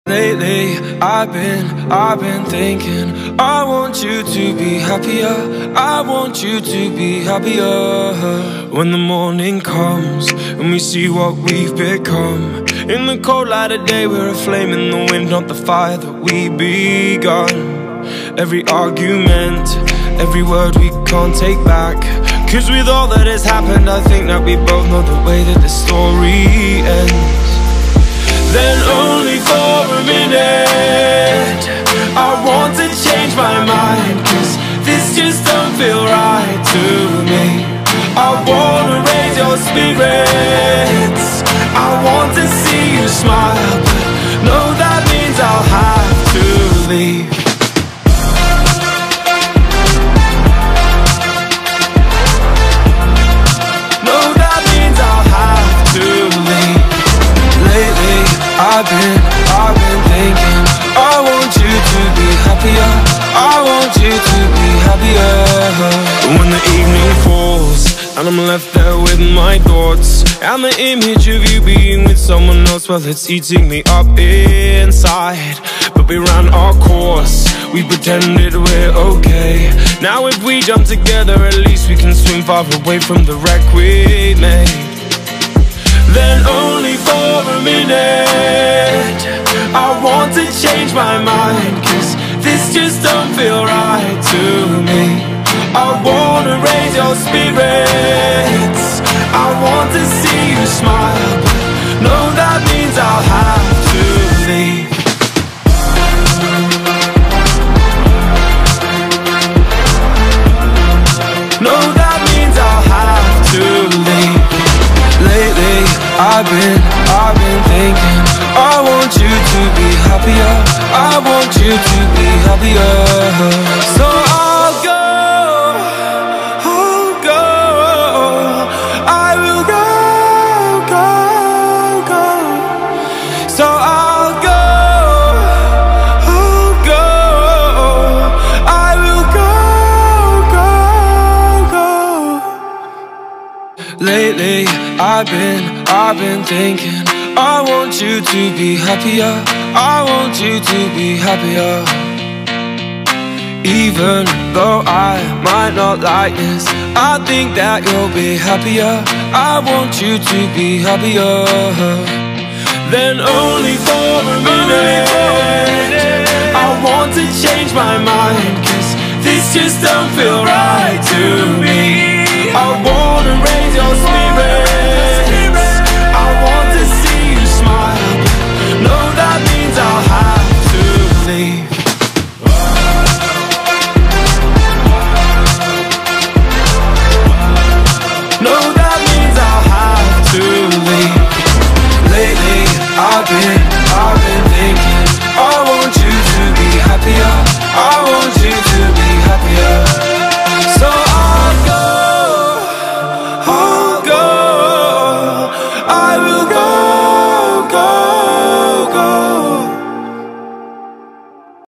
Lately, I've been thinking, I want you to be happier, I want you to be happier. When the morning comes, and we see what we've become, in the cold light of day, we're a flame in the wind, not the fire that we begun. Every argument, every word we can't take back, 'cause with all that has happened, I think that we both know the way that the story ends. Then only for a minute, I want to change my mind, 'cause this just don't feel right to me. I wanna raise your spirits, I want to see you smile, but no, that means I'll have to leave. No, that means I'll have to leave. Lately, I've been thinking, I want you to be happier, I want you to be happier. When the evening falls, and I'm left there with my thoughts, and the image of you being with someone else, well, it's eating me up inside. But we ran our course, we pretended we're okay. Now if we jump together, at least we can swim far away from the wreck we made. Then only for a minute, I want to change my mind, 'cause this just don't feel right to me. I wanna raise your spirits, I want to see you smile, but no, that means I'll have to leave. No, that means I'll have to leave. Lately, I've been thinking, I want you to be happier, I want you to be happier. So I'll go, I will go. So I'll go, I will go. Lately, I've been thinking, I want you to be happier, I want you to be happier. Even though I might not like this, I think that you'll be happier, I want you to be happier. Then only for a minute, I want to change my mind, 'cause this just don't feel right to me. I want